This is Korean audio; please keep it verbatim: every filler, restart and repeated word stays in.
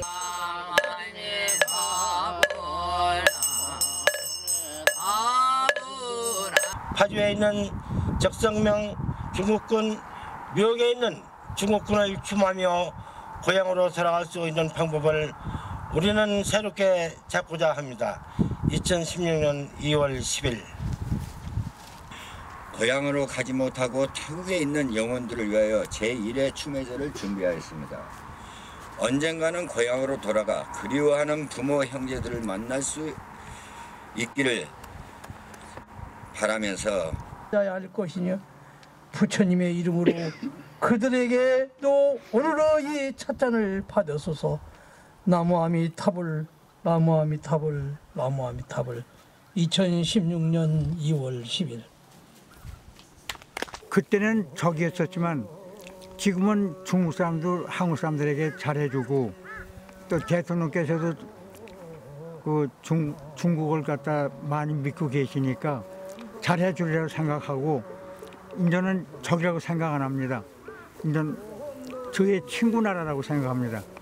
파주에 있는 적성명 중국군 묘역에 있는 중국군을 추모하며 고향으로 돌아갈 수 있는 방법을 우리는 새롭게 찾고자 합니다. 이천십육 년 이월 십일 고향으로 가지 못하고 태국에 있는 영혼들을 위하여 제일회 추모제를 준비하였습니다. 언젠가는 고향으로 돌아가 그리워하는 부모 형제들을 만날 수 있기를 바라면서 해야 할 것이냐 부처님의 이름으로 그들에게도 오늘의 이 찻잔을 받으소서. 나무아미타불 나무아미타불 나무아미타불. 이천십육 년 이월 십일. 그때는 적이었었지만 지금은 중국 사람들, 한국 사람들에게 잘해주고 또 대통령께서도 그 중, 중국을 갖다 많이 믿고 계시니까 잘해주리라고 생각하고 이제는 적이라고 생각 안 합니다. 이제는 저의 친구 나라라고 생각합니다.